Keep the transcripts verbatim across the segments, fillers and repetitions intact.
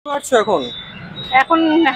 পারছো এখন এখন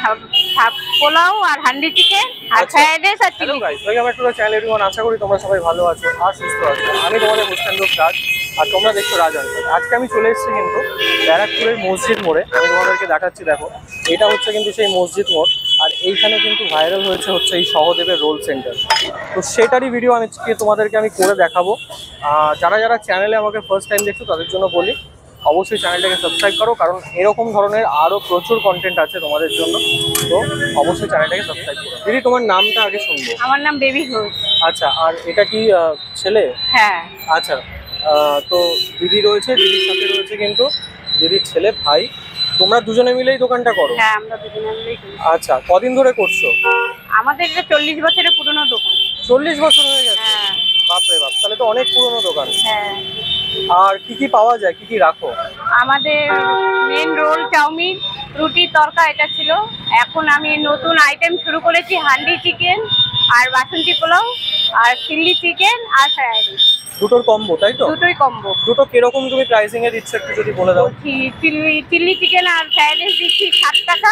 পোলাও আর হান্ডি চিকেন আর ফ্রাইড রাইস আর chilli. Guys welcome back to the channel everyone. আশা করি তোমরা সবাই ভালো আছো আর সুস্থ আছো। আমি তোমাদের হোস্টেল রাজ আর তোমরা দেখছো রাজ আনসার। আজকে আমি চলে এসেছি কিন্তু ব্যারাকপুরের মসজিদ মোড়ে। আমি তোমাদেরকে দেখাচ্ছি, দেখো এটা হচ্ছে কিন্তু সেই মসজিদ মোড়। আর এইখানে কিন্তু ভাইরাল হয়েছে হচ্ছে এই সহদেবের রোল সেন্টার। তো সেটারই ভিডিও আমি তোমাদেরকে আমি করে দেখাবো। যারা যারা চ্যানেলে আমাকে ফার্স্ট টাইম দেখছো তাদের জন্য বলি, অবশ্যই চ্যানেলটাকে সাবস্ক্রাইব করো, কারণ এরকম ধরনের আরও প্রচুর কন্টেন্ট আছে তোমাদের জন্য। তো অবশ্যই চ্যানেলটাকে সাবস্ক্রাইব করো। দিদি, তোমার নামটা আগে শুনবো। আমার নাম বেবি ঘোষ। আচ্ছা, আর এটা কি ছেলে? হ্যাঁ। আচ্ছা, তো দিদি রয়েছে, দিদির সাথে রয়েছে কিন্তু দিদির ছেলে ভাই। তোমরা দুজনে মিলেই দোকানটা করো? হ্যাঁ, আমরা দুজনে মিলেই করি। আচ্ছা, কদিন ধরে করছো? আমাদের এটা চল্লিশ বছরের পুরনো দোকান। চল্লিশ বছর হয়ে গেছে? হ্যাঁ। বাপরে বাপ, তাহলে তো অনেক পুরনো দোকান। হ্যাঁ। আর কি কি পাওয়া যায়, কি কি রাখো? আমাদের মেন রোল, চাউমিন, রুটি, তরকা এটা ছিল। এখন আমি নতুন আইটেম শুরু করেছি, হান্ডি চিকেন আর বাসন্তী পোলাও আর চিলি চিকেন আর ফ্রাইড রাইস। দুটোর কম্বো, তাই তো? দুটোই কম্বো। দুটো কিরকম তুমি প্রাইসিং এ দিচ্ছ একটু যদি বলে দাও। চিলি চিলি চিকেন আর ফ্রাইড রাইস দিচ্ছি ষাট টাকা,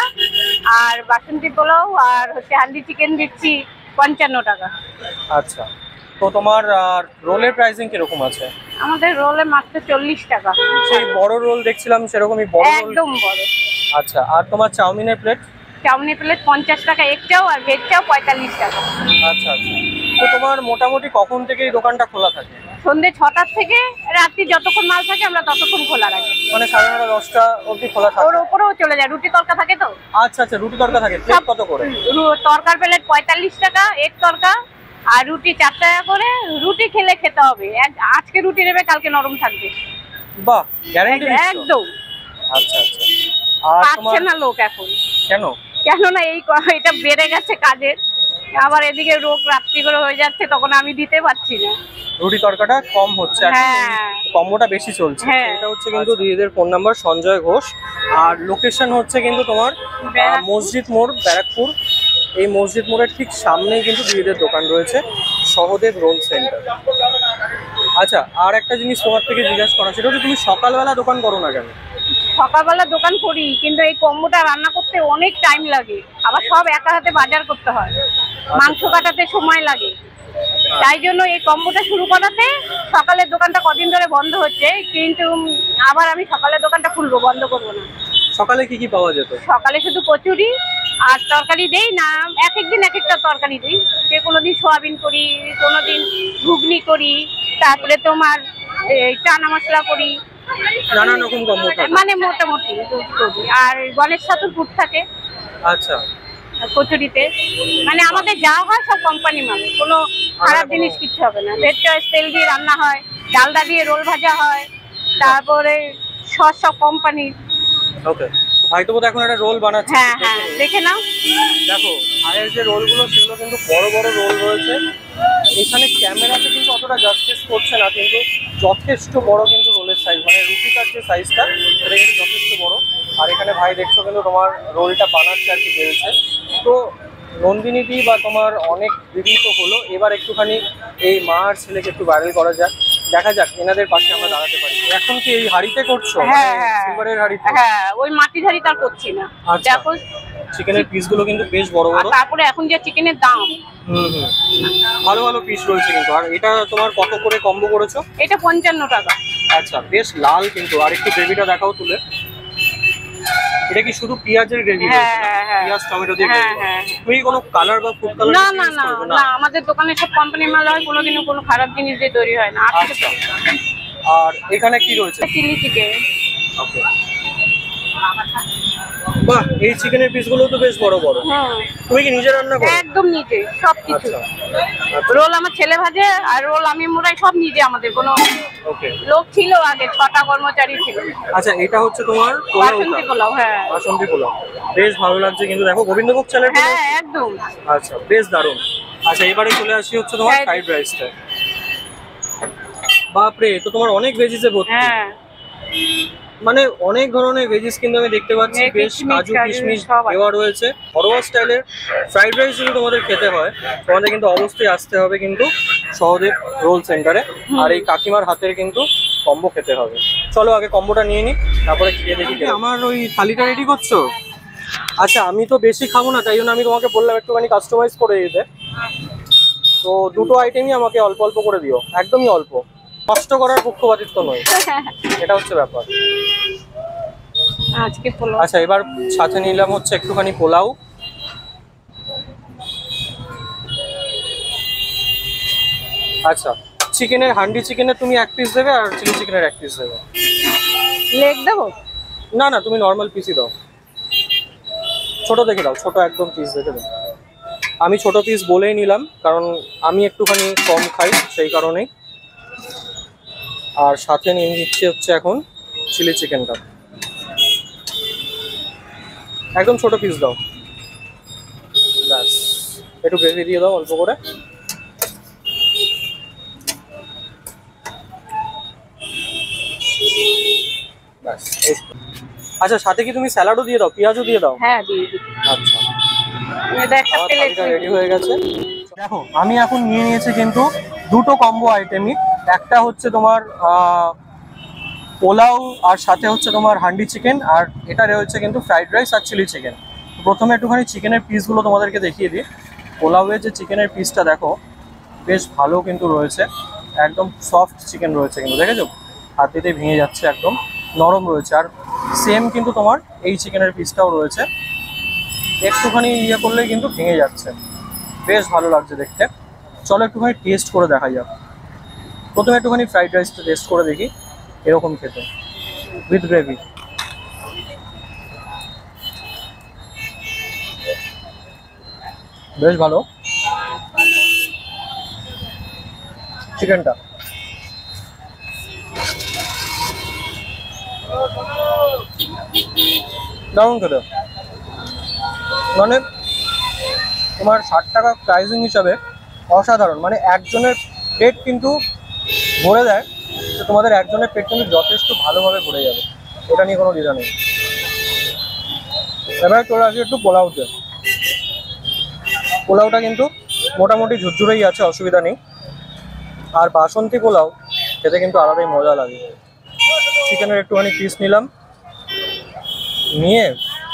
আর বাসন্তী পোলাও আর হচ্ছে হান্ডি চিকেন দিচ্ছি পঞ্চান্ন টাকা। আচ্ছা, তো তোমার রোলের প্রাইসিং কিরকম আছে? আমাদের রোলে মাত্র চল্লিশ টাকা। সেই বড় রোল দেখছিলাম, সেরকমই বড় রোল? একদম বড়। আচ্ছা, আর তোমার চাউমিনের প্লেট? চাউমিনের প্লেট পঞ্চাশ টাকা এক চাও, আর ভেজ চাও পঁয়তাল্লিশ টাকা। আচ্ছা আচ্ছা, তো তোমার মোটামুটি কখন থেকে এই দোকানটা খোলা থাকে? সন্ধ্যে ছটার থেকে রাত্রি যতক্ষণ মাল থাকে আমরা ততক্ষণ খোলা রাখি। মানে সাড়ে নটা দশটা অবধি খোলা থাকে? ওর উপরেও চলে যায়, রুটি তরকা থাকে তো। আচ্ছা আচ্ছা, রুটি তরকা থাকে। প্লেট কত করে? তরকার প্লেট পঁয়তাল্লিশ টাকা এক তরকা, আর রুটি চার টাকা করে। রুটি খেলে খেতে হবে, আজকে রুটি নেবে কালকে নরম থাকবে। বাহ, গ্যারান্টি একদম। আচ্ছা আচ্ছা, আর পাচ্ছে না লোক এখন। কেন? কেননা এই এটা বেড়ে গেছে কাজের, আবার এদিকে রোগ রাত্রি করে হয়ে যাচ্ছে, তখন আমি দিতে পারছি না। রুটি তরকাটা কম হচ্ছে, হ্যাঁ, কম্বোটা বেশি চলছে। এটা হচ্ছে কিন্তু দিদিদের ফোন নাম্বার সঞ্জয় ঘোষ, আর লোকেশন হচ্ছে কিন্তু তোমার মসজিদ মোড়, ব্যারাকপুর। এই মসজিদ মোড়ের ঠিক সামনেই কিন্তু দিদিদের দোকান রয়েছে, সহদেব রোল সেন্টার। আচ্ছা, আর একটা জিনিস তোমার থেকে জিজ্ঞাসা করা, সেটা হচ্ছে তুমি সকালবেলা দোকান করো না কেন? সকালবেলা দোকান করি, কিন্তু এই কম্বোটা রান্না করতে অনেক টাইম লাগে, আবার সব একা হাতে বাজার করতে হয়, মাংস কাটাতে সময় লাগে। তাই জন্য এই কম্বোটা শুরু করাতে সকালের দোকানটা কদিন ধরে বন্ধ হচ্ছে, কিন্তু আবার আমি সকালের দোকানটা খুলবো, বন্ধ করবো না। সকালে কি কি পাওয়া যেত? সকালে শুধু কচুরি আর তরকারি দেই না, এক একদিন এক একটা তরকারি দিই। যে কোনো দিন সোয়াবিন করি, কোনো দিন ঘুগনি করি, তারপরে তোমার চানা মশলা করি, নানান রকম কম্বো থাকে, মানে মোটামুটি। আর গণেশ ঠাকুর পুর থাকে। আচ্ছা, কচুরিতে মানে আমাদের যা হয় সব কোম্পানি মাল, কোনো খারাপ জিনিস কিছু হবে না। ভেজ চয়েস তেল দিয়ে রান্না হয়, ডালদা দিয়ে রোল ভাজা হয়, তারপরে সস সব কোম্পানির। ওকে, ভাই তো বোধহয় এখন একটা রোল বানাচ্ছে। হ্যাঁ হ্যাঁ, দেখে নাও। দেখো ভাইয়ের যে রোলগুলো, সেগুলো কিন্তু বড় বড় রোল রয়েছে। এখানে ক্যামেরাতে কিন্তু অতটা জাস্টিস করছে না, কিন্তু যথেষ্ট বড় কিন্তু রোলের সাইজ, মানে রুটিটার যে সাইজটা সেটা কিন্তু যথেষ্ট বড়। আর এখানে ভাই দেখছো কিন্তু তোমার রোলটা বানাচ্ছে আর কি, বেরোচ্ছে। তো নন্দিনী দি বা তোমার অনেক দিদি তো হলো, এবার একটুখানি এই মা আর ছেলেকে একটু ভাইরাল করা যাক, দেখা যাক এনাদের পাশে আমরা দাঁড়াতে পারি। এখন কি এই হাঁড়িতে করছো? হ্যাঁ হ্যাঁ, সিলভারের হাঁড়িতে? হ্যাঁ, ওই মাটির হাঁড়ি তার করছি না। দেখো চিকেনের পিসগুলো কিন্তু বেশ বড় বড়, তারপরে এখন যে চিকেনের দাম, হুম হুম, ভালো ভালো পিস রয়েছে কিন্তু। আর এটা তোমার কত করে কম্বো করেছো? এটা পঞ্চান্ন টাকা। আচ্ছা, বেশ লাল কিন্তু। আর একটু গ্রেভিটা দেখাও তুলে। এটা কি শুধু পেঁয়াজের গ্রেভি? হ্যাঁ হ্যাঁ, পেঁয়াজ টমেটো দিয়ে? হ্যাঁ হ্যাঁ। তুমি কোনো কালার বা ফুড কালার? না না না না, আমাদের দোকানে সব কোম্পানি মাল হয়, কোনোদিনও কোনো খারাপ জিনিস দিয়ে তৈরি হয় না। আচ্ছা, আর এখানে কি রয়েছে? Chilli chicken. ওকে, বাহ, এই চিকেনের পিসগুলো তো বেশ বড় বড়। তুমি কি নিজে রান্না করো? একদম নিজে, সবকিছু। রোল আমার ছেলে ভাজে, আর রোল আমি মোড়াই, সব নিজে। আমাদের কোনো লোক ছিল আগে, ছটা কর্মচারী ছিল। আচ্ছা, এটা হচ্ছে তোমার বাসন্তী পোলাও। হ্যাঁ, বাসন্তী পোলাও বেশ ভালো লাগছে কিন্তু। দেখো গোবিন্দভোগ চালের। হ্যাঁ একদম। আচ্ছা, বেশ দারুণ। আচ্ছা, এবারে চলে আসি হচ্ছে তোমার ফ্রাইড রাইসটা। বাপরে, তো তোমার অনেক ভেজিসে ভর্তি। হ্যাঁ, মানে অনেক ধরনের ভেজিস কিন্তু আমি দেখতে পাচ্ছি, বেশ কাজু কিশমিশ দেওয়া রয়েছে। ঘরোয়া স্টাইলের ফ্রাইড রাইস যদি তোমাদের খেতে হয়, তোমাদের কিন্তু অবশ্যই আসতে হবে কিন্তু সহদেব রোল সেন্টারে। আর এই কাকিমার হাতের কিন্তু কম্বো খেতে হবে। চলো আগে কম্বোটা নিয়ে নিই, তারপরে খেয়ে দেখি। আমার ওই থালিটা রেডি করছো? আচ্ছা, আমি তো বেশি খাবো না, তাই জন্য আমি তোমাকে বললাম একটুখানি কাস্টমাইজ করে দিতে। তো দুটো আইটেমই আমাকে অল্প অল্প করে দিও, একদমই অল্প, কষ্ট করার পক্ষপাতিত্ব নয়, এটা হচ্ছে ব্যাপার। আজকে পোলাও। আচ্ছা, এবার সাথে নিলাম হচ্ছে একটুখানি পোলাও। আচ্ছা, চিকেনের হান্ডি চিকেনের তুমি এক পিস দেবে আর চিলি চিকেনের এক পিস দেবে। লেগ দেবো? না না, তুমি নর্মাল পিসই দাও, ছোট দেখে দাও, ছোট একদম পিস দেখে দাও। আমি ছোট পিস বলেই নিলাম, কারণ আমি একটুখানি কম খাই সেই কারণেই। আর সাথে নিয়ে নিচ্ছি হচ্ছে এখন চিলি চিকেনটা, একদম ছোট পিস দাও। ব্যাস, একটু গ্রেভি দিয়ে দাও অল্প করে। ব্যাস। আচ্ছা, সাথে কি তুমি স্যালাডও দিয়ে দাও, পেঁয়াজও দিয়ে দাও? হ্যাঁ দিয়ে দিই। আচ্ছা, এটা একটা প্লেট রেডি হয়ে গেছে। দেখো, আমি এখন নিয়ে নিয়েছি কিন্তু দুটো কম্বো আইটেমই। একটা হচ্ছে তোমার পোলাও, আর সাথে হচ্ছে তোমার হান্ডি চিকেন, আর এটা রয়েছে কিন্তু ফ্রাইড রাইস আর চিলি চিকেন। প্রথমে একটুখানি চিকেনের পিসগুলো তোমাদেরকে দেখিয়ে দিই। পোলাওয়ের যে চিকেনের পিসটা দেখো, বেশ ভালো কিন্তু রয়েছে, একদম সফট চিকেন রয়েছে কিন্তু, দেখেছো হাতেতে ভেঙে যাচ্ছে, একদম নরম রয়েছে। আর সেম কিন্তু তোমার এই চিকেনের পিসটাও রয়েছে, একটুখানি ইয়ে করলেই কিন্তু ভেঙে যাচ্ছে, বেশ ভালো লাগছে দেখতে। চলো একটুখানি টেস্ট করে দেখা যাক। প্রথমে একটুখানি ফ্রাইড রাইসটা টেস্ট করে দেখি এরকম খেতে উইথ গ্রেভি। বেশ ভালো চিকেনটা, দারুণ খেতে। মানে তোমার ষাট টাকা প্রাইসিং হিসাবে অসাধারণ, মানে একজনের পেট কিন্তু ভরে দেয়, তো তোমাদের একজনের পেট কিন্তু যথেষ্ট ভালোভাবে ভরে যাবে, এটা নিয়ে কোনো দ্বিধা নেই। এবার চলে আসি একটু পোলাওতে। পোলাওটা কিন্তু মোটামুটি ঝুরঝুরেই আছে, অসুবিধা নেই। আর বাসন্তী পোলাও খেতে কিন্তু আলাদাই মজা লাগে। চিকেনের একটুখানি পিস নিলাম, নিয়ে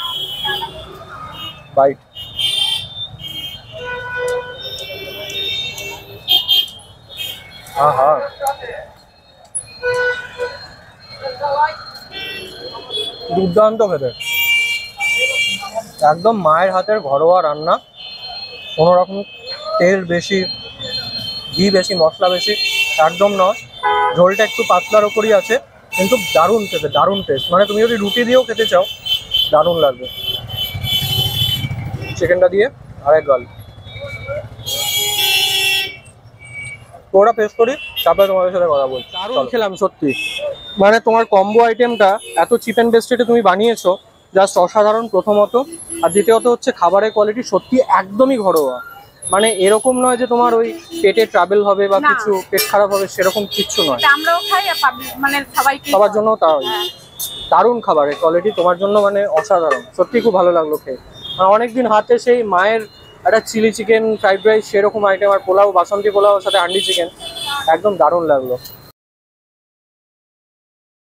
বাইট। হ্যাঁ হ্যাঁ, দুর্দান্ত খেতে, একদম মায়ের হাতের ঘরোয়া রান্না, কোনো রকম তেল বেশি, ঘি বেশি, মশলা বেশি একদম নয়। ঝোলটা একটু পাতলার ওপরই আছে, কিন্তু দারুণ খেতে, দারুণ টেস্ট। মানে তুমি যদি রুটি দিয়েও খেতে চাও দারুণ লাগবে। চিকেনটা দিয়ে আরেক গাল ওরা পেস্ট করি, তারপরে তোমাদের সাথে কথা বলছি। দারুণ খেলাম সত্যি, মানে তোমার কম্বো আইটেমটা এত চিপ অ্যান্ড বেস্টেডে তুমি বানিয়েছো, জাস্ট অসাধারণ প্রথমত। আর দ্বিতীয়ত হচ্ছে খাবারের কোয়ালিটি সত্যি একদমই ঘরোয়া, মানে এরকম নয় যে তোমার ওই পেটে ট্রাভেল হবে বা কিছু পেট খারাপ হবে, সেরকম কিচ্ছু নয়। আমরাও খাই আর মানে সবাই সবার জন্য তাই দারুণ খাবারের কোয়ালিটি, তোমার জন্য মানে অসাধারণ, সত্যি খুব ভালো লাগলো খেয়ে। অনেকদিন হাতে সেই মায়ের একটা চিলি চিকেন, ফ্রাইড রাইস সেরকম আইটেম, আর পোলাও, বাসন্তী পোলাও সাথে হান্ডি চিকেন, একদম দারুণ লাগলো।